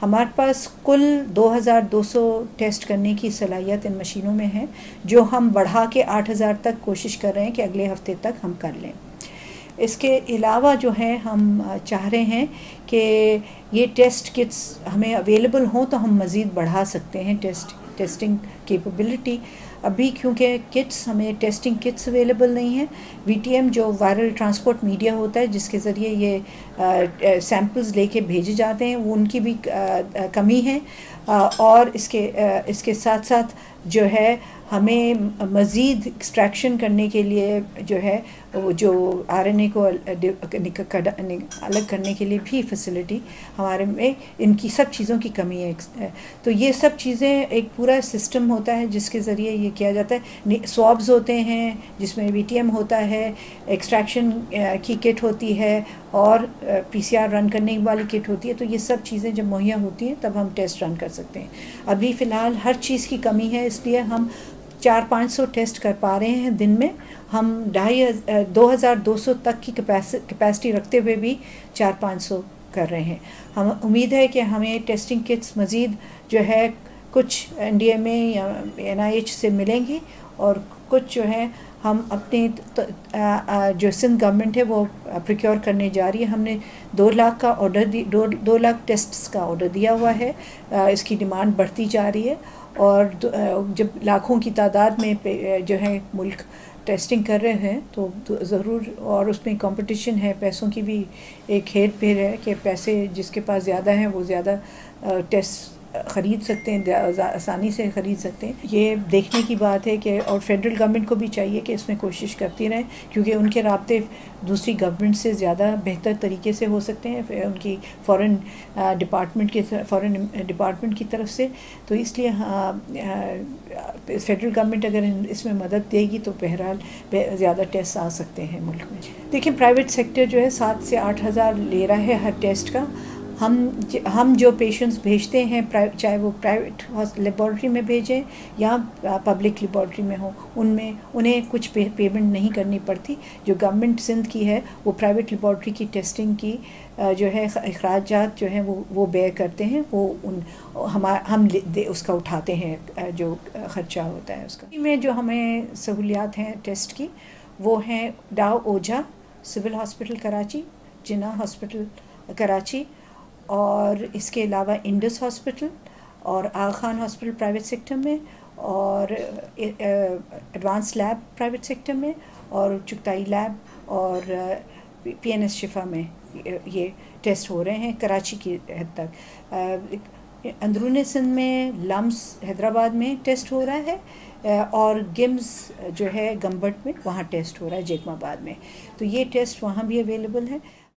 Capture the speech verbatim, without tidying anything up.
ہمارے پاس کل دو ہزار دو سو ٹیسٹ کرنے کی صلاحیت ان مشینوں میں ہے، جو ہم بڑھا کے آٹھ ہزار تک کوشش کر رہے ہیں کہ اگلے ہفتے تک ہم کر لیں۔ اس کے علاوہ جو ہے ہم چاہ رہے ہیں کہ یہ ٹیسٹ کٹس ہمیں اویلیبل ہوں تو ہم مزید بڑھا سکتے ہیں ٹیسٹ ٹیسٹنگ کیپبلٹی۔ ابھی کیونکہ کٹس ہمیں ٹیسٹنگ کٹس اویلیبل نہیں ہیں، وی ٹی ایم جو وائرل ٹرانسپورٹ میڈیا ہوتا ہے جس کے ذریعے یہ سیمپلز لے کے بھیجے جاتے ہیں، وہ ان کی بھی کمی ہے، اور اس کے اس کے ساتھ ساتھ جو ہے ہمیں مزید ایکسٹریکشن کرنے کے لیے جو ہے وہ جو آر این اے کو الگ کرنے کے لیے بھی فیسلٹی ہمارے میں ان کی سب چیزوں کی کمی ہے۔ تو یہ سب چیزیں ایک پورا سسٹم ہوتا ہے جس کے ذریعے یہ کیا جاتا ہے۔ سوابز ہوتے ہیں جس میں وی ٹی ایم ہوتا ہے، ایکسٹریکشن کی کٹ ہوتی ہے، اور پی سی آر رن کرنے والی کٹ ہوتی ہے۔ تو یہ سب چیزیں جب مہیا ہوتی ہیں تب ہم ٹیسٹ رن کر سکتے ہیں۔ ابھی فی الحال ہر چیز کی کمی ہے، اس لیے ہم چار پانچ سو ٹیسٹ کر پا رہے ہیں دن میں۔ ہم ڈھائی دو ہزار دو سو تک کی کیپیسٹی رکھتے ہوئے بھی چار پانچ سو کر رہے ہیں۔ ہم امید ہے کہ ہمیں ٹیسٹنگ کٹس مزید جو ہے کچھ این ڈی ایم اے یا این آئی ایچ سے ملیں گی، اور کچھ جو ہے ہم اپنے جو سندھ گورنمنٹ ہے وہ پروکیور کرنے جا رہی ہے۔ ہم نے دو لاکھ کا آرڈر دی دو دو لاکھ ٹیسٹس کا آرڈر دیا ہوا ہے۔ اس کی ڈیمانڈ بڑھتی جا رہی ہے، اور جب لاکھوں کی تعداد میں جو ہے ملک ٹیسٹنگ کر رہے ہیں تو ضرور، اور اس میں کمپٹیشن ہے، پیسوں کی بھی ایک ہیر پھیر ہے کہ پیسے جس کے پاس زیادہ ہیں وہ زیادہ ٹیسٹ خرید سکتے ہیں، آسانی سے خرید سکتے ہیں۔ یہ دیکھنے کی بات ہے کہ اور فیڈرل گورنمنٹ کو بھی چاہیے کہ اس میں کوشش کرتی رہیں، کیونکہ ان کے رابطے دوسری گورنمنٹ سے زیادہ بہتر طریقے سے ہو سکتے ہیں ان کی فورن ڈپارٹمنٹ کے فورن ڈپارٹمنٹ کی طرف سے۔ تو اس لیے فیڈرل گورنمنٹ اگر اس میں مدد دے گی تو بہرحال زیادہ ٹیسٹ آ سکتے ہیں ملک میں۔ دیکھیں پرائیویٹ سیکٹر جو ہے سات سے آٹھ ہزار لے رہا ہے ہر ٹیسٹ کا۔ ہم ہم جو پیشنٹس بھیجتے ہیں، چاہے وہ پرائیویٹ لیبارٹری میں بھیجیں یا پبلک لیبارٹری میں ہوں، ان میں انہیں کچھ پیمنٹ نہیں کرنی پڑتی۔ جو گورنمنٹ سندھ کی ہے وہ پرائیویٹ لیبارٹری کی ٹیسٹنگ کی جو ہے اخراجات جو ہیں وہ وہ بیئر کرتے ہیں، وہ ان ہم اس کا اٹھاتے ہیں جو خرچہ ہوتا ہے اس کا۔ میں جو ہمیں سہولیات ہیں ٹیسٹ کی وہ ہیں Dow Ojha civil hospital Karachi, Jinnah hospital Karachi, اور اس کے علاوہ انڈس ہاسپٹل اور Agha Khan hospital private sector میں، اور ایڈوانس لیب پرائیویٹ سیکٹر میں، اور چغتائی لیب اور پی این ایس شفا میں یہ ٹیسٹ ہو رہے ہیں کراچی کی حد تک۔ اندرون سندھ میں لمس حیدرآباد میں ٹیسٹ ہو رہا ہے، اور گمز جو ہے گمبٹ میں وہاں ٹیسٹ ہو رہا ہے جیکم آباد میں۔ تو یہ ٹیسٹ وہاں بھی اویلیبل ہے۔